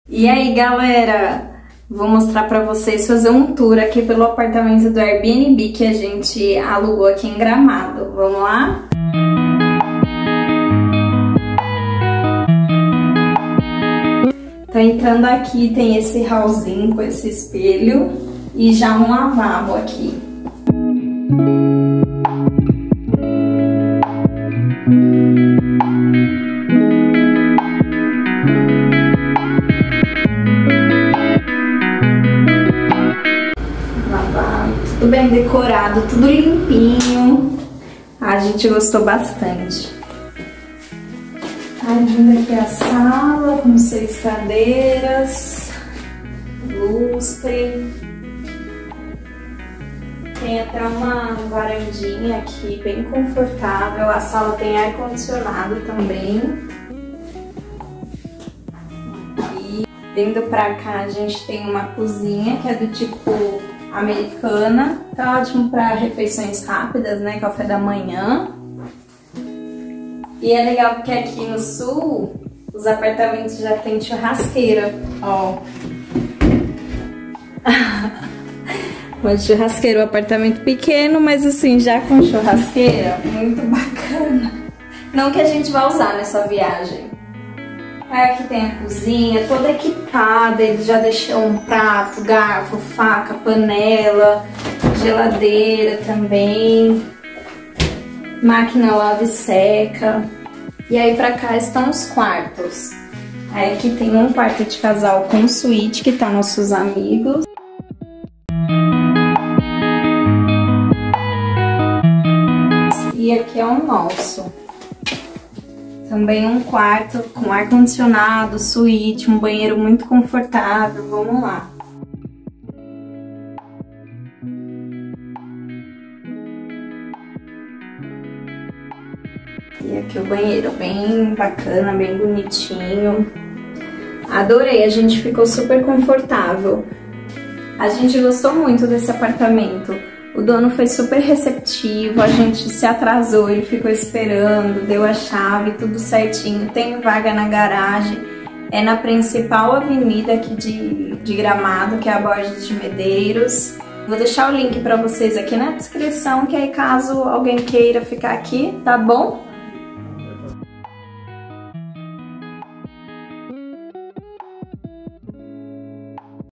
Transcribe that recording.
E aí, galera, vou mostrar pra vocês, fazer um tour aqui pelo apartamento do Airbnb que a gente alugou aqui em Gramado. Vamos lá? Tá entrando aqui, tem esse hallzinho com esse espelho e já um lavabo aqui. Tudo bem decorado, tudo limpinho. A gente gostou bastante. Aí vindo aqui a sala com 6 cadeiras, lustre. Tem até uma varandinha aqui bem confortável. A sala tem ar-condicionado também. E vindo pra cá a gente tem uma cozinha que é do tipo americana, tá ótimo para refeições rápidas, né, café da manhã. E é legal porque aqui no sul os apartamentos já tem churrasqueira, ó. Uma churrasqueira, um apartamento pequeno, mas assim, já com churrasqueira, muito bacana. Não que a gente vá usar nessa viagem. Aí aqui tem a cozinha toda equipada, ele já deixou um prato, garfo, faca, panela, geladeira também, máquina lava e seca. E aí pra cá estão os quartos. Aí aqui tem um quarto de casal com suíte, que tá nossos amigos. E aqui é o nosso. Também um quarto com ar-condicionado, suíte, um banheiro muito confortável. Vamos lá. E aqui o banheiro, bem bacana, bem bonitinho. Adorei, a gente ficou super confortável. A gente gostou muito desse apartamento. O dono foi super receptivo, a gente se atrasou, ele ficou esperando, deu a chave, tudo certinho. Tem vaga na garagem, é na principal avenida aqui de Gramado, que é a Borges de Medeiros. Vou deixar o link para vocês aqui na descrição, que aí caso alguém queira ficar aqui, tá bom?